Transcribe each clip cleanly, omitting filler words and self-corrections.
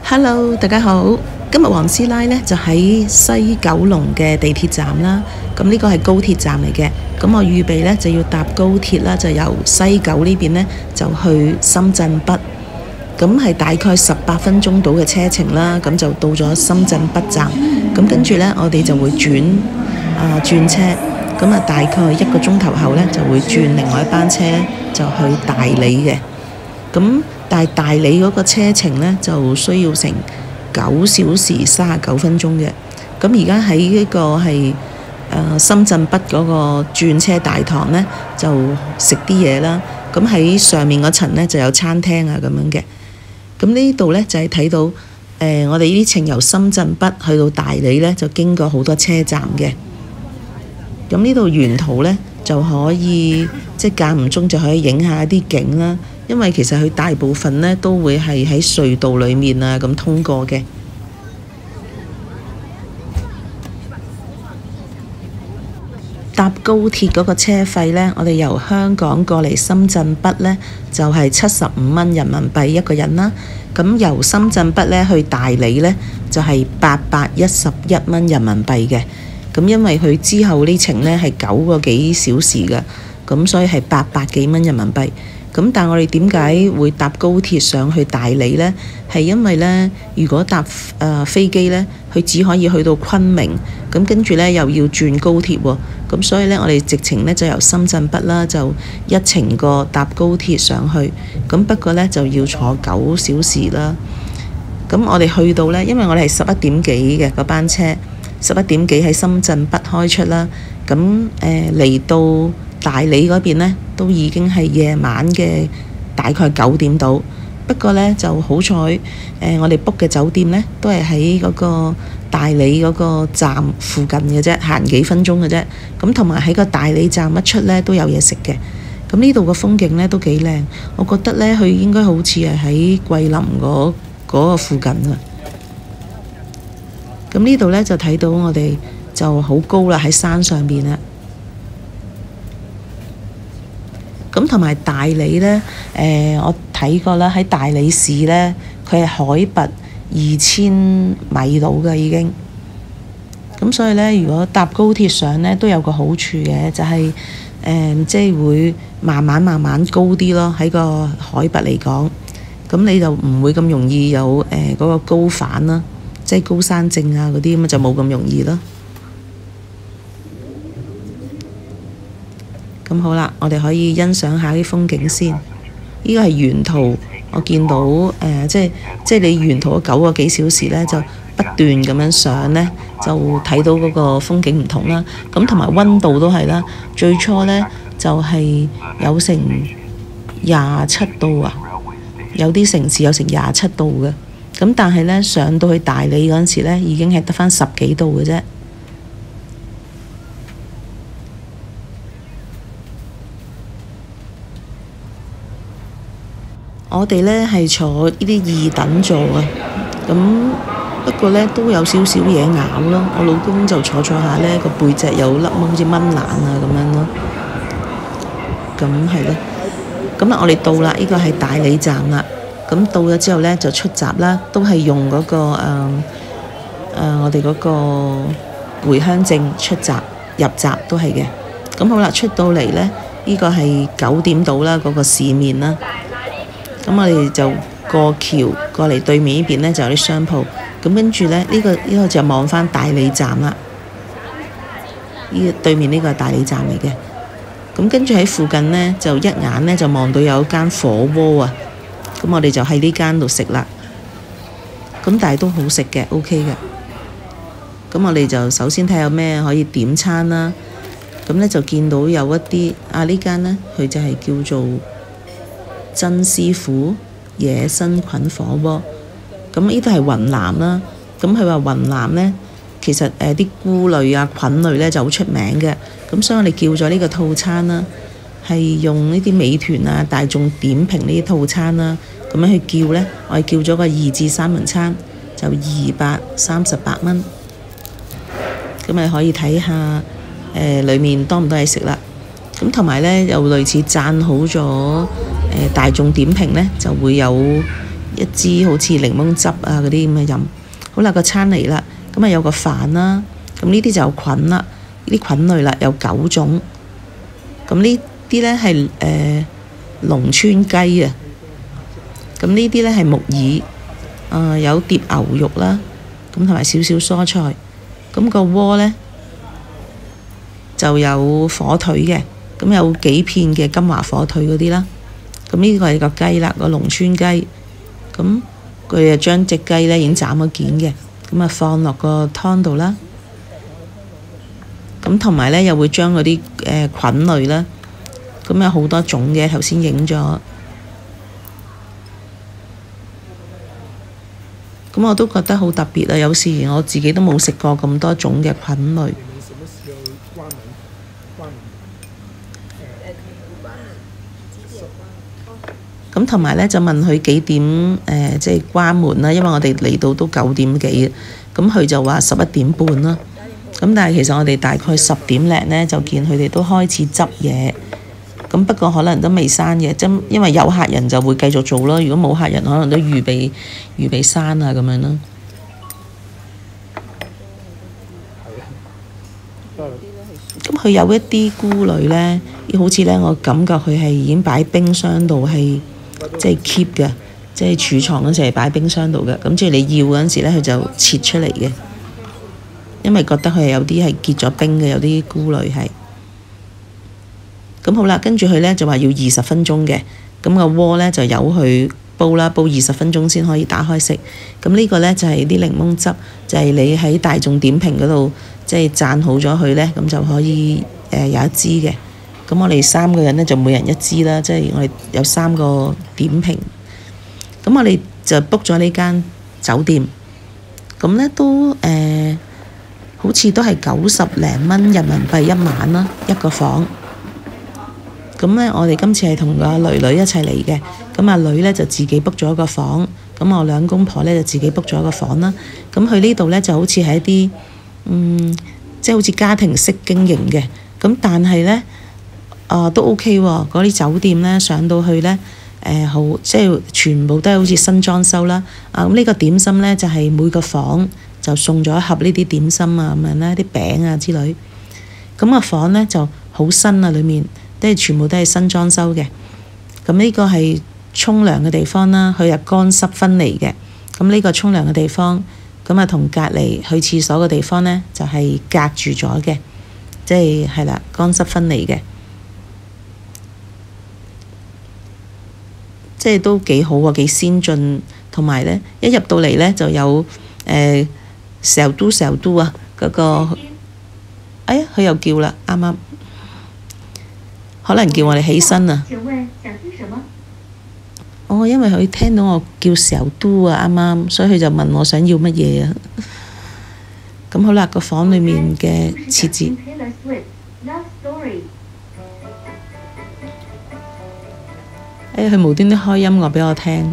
Hello，大家好。今日黃師奶呢就喺西九龍嘅地鐵站啦。咁呢個係高鐵站嚟嘅。咁我預備呢就要搭高鐵啦，就由西九呢邊呢就去深圳北。咁係大概18分鐘到嘅車程啦。咁就到咗深圳北站。咁跟住呢，我哋就會轉車。咁大概1個鐘頭後呢，就會轉另外一班車就去大理嘅。咁但係大理嗰個車程呢，就需要成9小時39分鐘嘅。咁而家喺呢個係深圳北嗰個轉車大堂呢，就食啲嘢啦。咁喺上面嗰層呢，就有餐廳啊咁樣嘅。咁呢度呢，就係睇到我哋呢啲程由深圳北去到大理呢，就經過好多車站嘅。咁呢度沿途呢，就可以即係間唔中就可以影下一啲景啦。因為其實佢大部分呢都會係喺隧道裡面啊咁通過嘅。搭高鐵嗰個車費呢，我哋由香港過嚟深圳北呢，就係75蚊人民幣一個人啦。咁由深圳北呢去大理呢，就係811蚊人民幣嘅。咁因為佢之後呢程呢係9個幾小時嘅，咁所以係800幾蚊人民幣。咁但係我哋點解會搭高鐵上去大理呢？係因為呢，如果搭飛機呢，佢只可以去到昆明，咁跟住呢又要轉高鐵喎。咁所以呢，我哋直程呢就由深圳北啦，就一程過搭高鐵上去。咁不過呢，就要坐9小時啦。咁我哋去到呢，因為我哋係11點幾嘅嗰班車，11點幾喺深圳北開出啦。咁嚟到大理嗰邊呢，都已經係夜晚嘅大概9點到。不過呢，就好彩我哋 book 嘅酒店呢，都係喺嗰個大理嗰個站附近嘅啫，行幾分鐘嘅啫。咁同埋喺個大理站一出呢，都有嘢食嘅。咁呢度個風景呢，都幾靚，我覺得呢，佢應該好似係喺桂林嗰個附近啊。咁呢度呢，就睇到我哋就好高啦，喺山上邊啦。咁同埋大理呢，我睇過啦，喺大理市呢，佢係海拔2000米度嘅已經。咁所以呢，如果搭高鐵上呢，都有個好處嘅，就係即係會慢慢高啲咯，喺個海拔嚟講。咁你就唔會咁容易有嗰個高反啦，即係高山症啊嗰啲咁就冇咁容易咯。咁好啦，我哋可以欣賞下啲風景先。呢個係沿途我見到即係你沿途9個幾小時呢，就不斷咁樣上呢，就睇到嗰個風景唔同啦。咁同埋溫度都係啦，最初呢，就係有成27度啊，有啲城市有成27度嘅。咁但係呢，上到去大理嗰陣時呢，已經係得返10幾度嘅啫。我哋呢係坐呢啲2等座啊，咁不過呢都有少少嘢咬咯。我老公就坐下呢，個背脊有粒好似蚊瘌啊咁樣咯。咁係咯。咁啦，我哋到啦，呢個係大理站啦。咁到咗之後呢，就出閘啦，都係用嗰個我哋嗰個回鄉證出閘入閘都係嘅。咁好啦，出到嚟呢，呢個係9點到啦，嗰個市面啦。咁我哋就過橋過嚟對面呢邊呢，就有啲商鋪。咁跟住呢，呢個就望返大理站啦。對面呢個係大理站嚟嘅。咁跟住喺附近呢，就一眼呢，就望到有間火鍋啊。咁我哋就喺呢間度食啦。咁但係都好食嘅 ，OK 嘅。咁我哋就首先睇下有咩可以點餐啦。咁呢，就見到有一啲呢間呢，佢就係叫做曾師傅野生菌火鍋。咁呢度係雲南啦。咁佢話雲南呢，其實啲菇類啊、菌類呢就好出名嘅。咁所以我哋叫咗呢個套餐啦，係用呢啲美團啊、大眾點評呢啲套餐啦，咁樣去叫呢，我哋叫咗個2至3人餐，就238蚊。咁咪可以睇下裡面多唔多嘢食啦。咁同埋呢，又類似讚好咗大眾點評呢，就會有一支好似檸檬汁啊嗰啲咁嘅飲。好啦，個餐嚟啦，咁啊有個飯啦，咁呢啲就有菌啦，呢啲菌類啦有9種。咁呢啲咧係龍川雞啊，咁呢啲咧係木耳，有碟牛肉啦，咁同埋少少蔬菜。咁個鍋咧就有火腿嘅，咁有幾片嘅金華火腿嗰啲啦。咁呢個係個雞啦，個龍川雞。咁佢就將隻雞咧已經斬咗件嘅，咁啊放落個湯度啦。咁同埋咧又會將嗰啲菌類啦，咁有好多種嘅，頭先影咗。咁我都覺得好特別啊！有時我自己都冇食過咁多種嘅菌類。咁同埋咧就問佢幾點即係關門啦，因為我哋嚟到都9點幾，咁佢就話11點半啦。咁但係其實我哋大概10點零咧就見佢哋都開始執嘢，咁不過可能都未閂嘅，因為有客人就會繼續做咯。如果冇客人，可能都預備閂啊咁樣咯。咁佢有一啲菇類咧，好似咧我感覺佢係已經擺冰箱度係即係 keep 嘅，即係儲藏嗰陣時係擺冰箱度嘅。咁即係你要嗰陣時咧，佢就切出嚟嘅。因為覺得佢有啲係結咗冰嘅，有啲菇類係。咁好啦，跟住佢咧就話要20分鐘嘅，咁個鍋咧就由佢煲啦，煲20分鐘先可以打開食。咁呢個咧就係啲檸檬汁，就係你喺大眾點評嗰度即係讚好咗佢咧，咁就可以有一支嘅。咁我哋3個人咧就每人1支啦，即係我哋有3個點評。咁我哋就 book 咗呢間酒店，咁咧都好似都係90零蚊人民幣一晚啦，一個房。咁咧，我哋今次係同個女女一齊嚟嘅。咁阿女咧就自己 book 咗個房，咁我兩公婆咧就自己 book 咗個房啦。咁佢呢度咧就好似係一啲即係好似家庭式經營嘅。咁但係咧都 OK 喎。嗰啲酒店咧上到去咧好即係全部都係好似新裝修啦。咁呢個點心咧就係每個房就送咗一盒呢啲點心啊咁樣啦，啲餅啊之類。咁個房咧就好新啊，裡面都係全部都係新裝修嘅。咁呢個係沖涼嘅地方啦，佢係乾濕分離嘅。咁呢個沖涼嘅地方，咁啊同隔離去廁所嘅地方咧就係隔住咗嘅，即係啦，乾濕分離嘅，即係都幾好喎，幾先進。同埋咧一入到嚟咧就有成都啊嗰個，哎呀佢又叫啦，啱啱可能叫我哋起身啊。因為佢聽到我叫成都啊，啱啱，所以佢就問我想要乜嘢啊。咁好啦，個房裡面嘅設置，佢無端端開音樂俾我聽。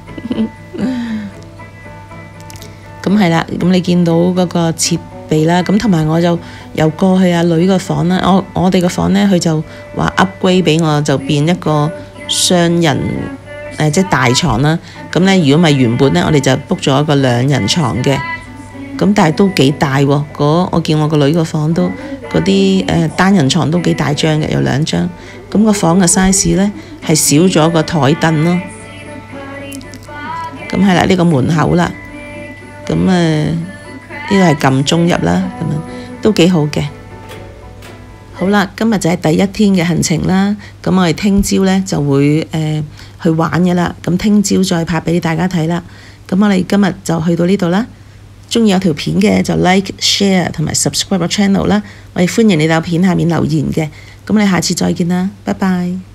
咁係啦，咁你見到嗰個設備啦，咁同埋我就又過去阿女個房啦。我哋個房咧，佢就話 upgrade 俾我，就變一個雙人即係大床啦。咁咧，如果咪原本咧，我哋就 book 咗一個2人床嘅。咁但係都幾大喎。我見我個女個房都嗰啲單人床都幾大張嘅，有2張。咁個房嘅 size 咧係少咗個台凳咯。咁係啦，呢個門口啦。咁呢度係撳鐘入啦，咁樣都幾好嘅。好啦，今日就係第1天嘅行程啦。咁我哋聽朝咧就會去玩嘅啦。咁聽朝再拍俾大家睇啦。咁我哋今日就去到呢度啦。鍾意有條片嘅就 like、share 同埋 subscribe 個 channel 啦。我哋歡迎你喺片下面留言嘅。咁我哋下次再見啦，拜拜。